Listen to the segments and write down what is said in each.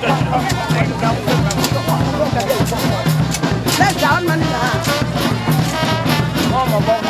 Let's down money. Oh, my God.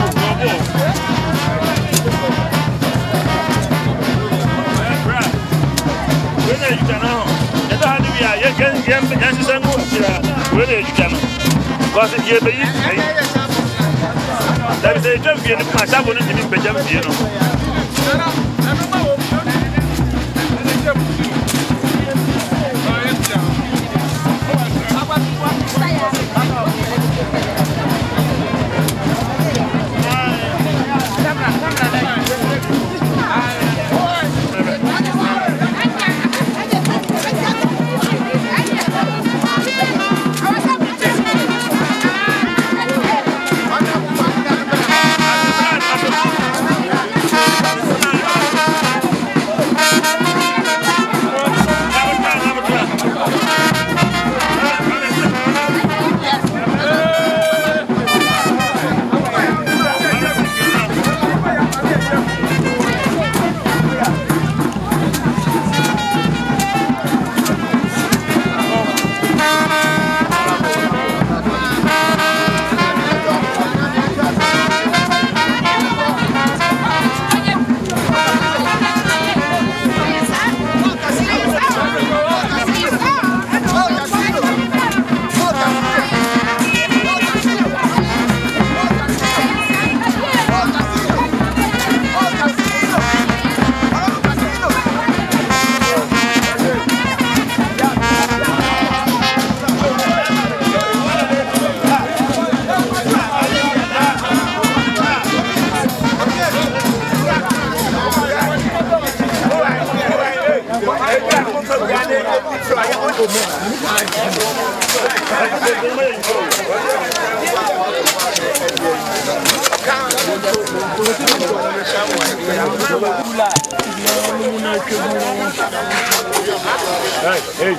Hey,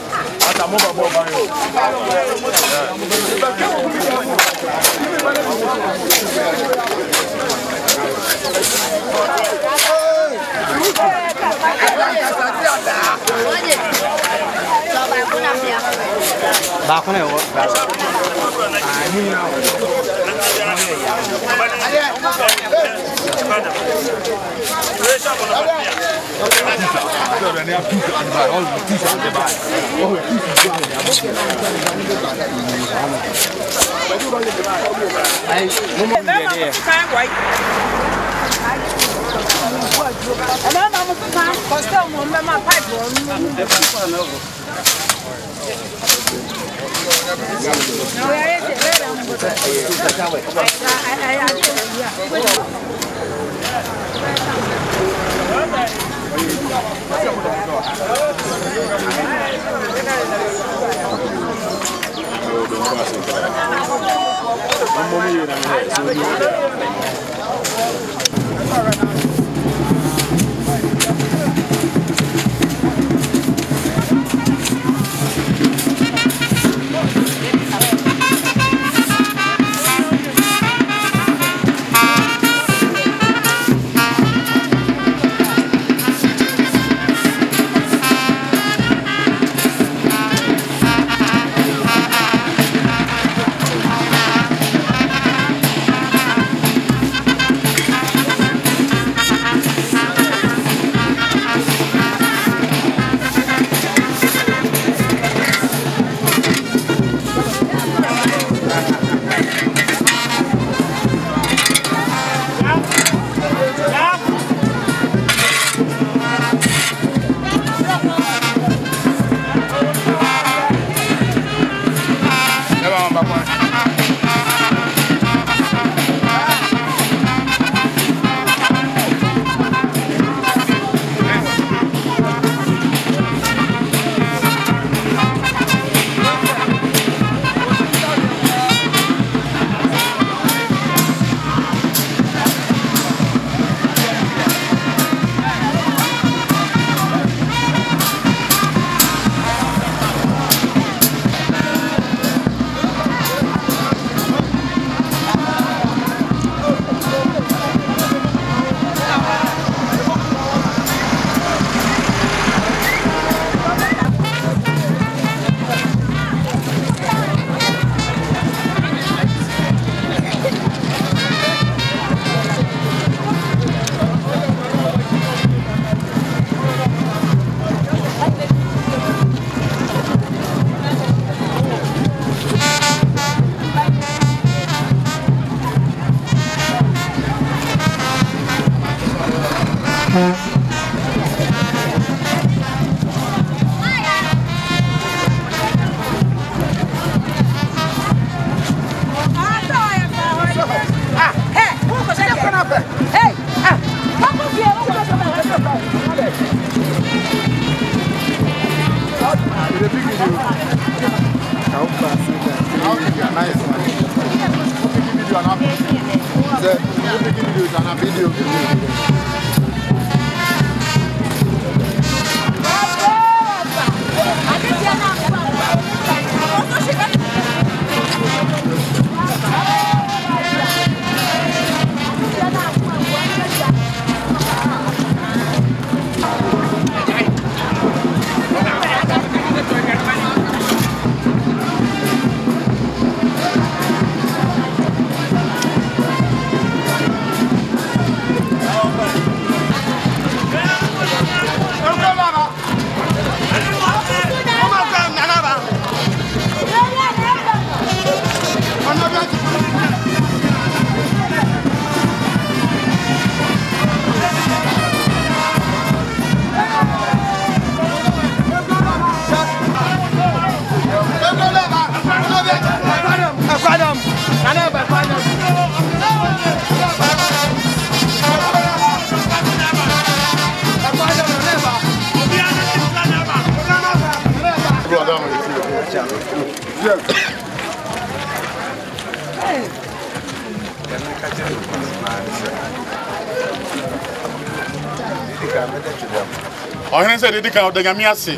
I said the kind of the Gamiasi.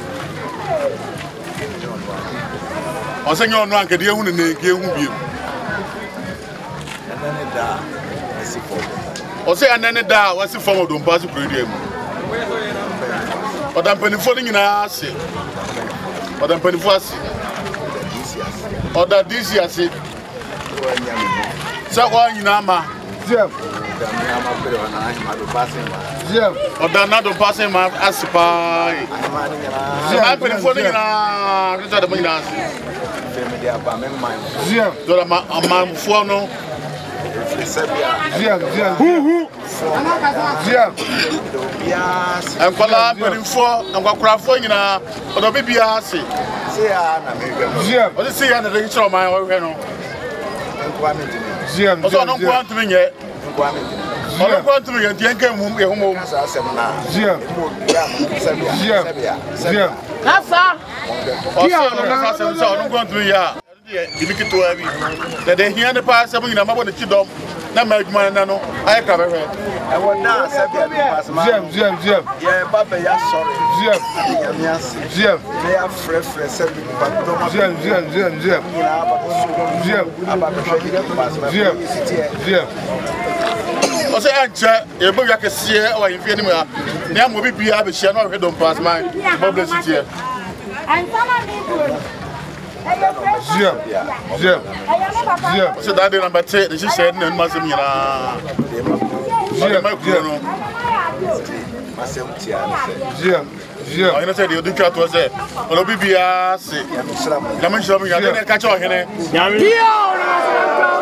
I said, you're not going to give you. I say, and then it was the form of Dompoase premium. But I'm penny falling in a sea. But I'm penny for or that this year said, so why you know, or that not passing my aspire. I'm penny falling in a man for no. I'm calling for I'm going for you now, or the baby I see. What is the other thing from my own? I don't want to be yet. I don't want to be yet. You can move your home. That's all. I'm going to be here. Give it to heavy. That they hear the pass up in a moment to them. Not make my nano. I come here. I want now. Jim. Yeah, Papa, yes, sorry. Jim. They are fresh, but Jim. I say, you can see or if anywhere. Now, we be able to share no head on pass my publicity. And Jim. So that the number 10, she said, no, Massim. Jim. I said, you think was there. Well, be a say, I'm sure we are catch on here.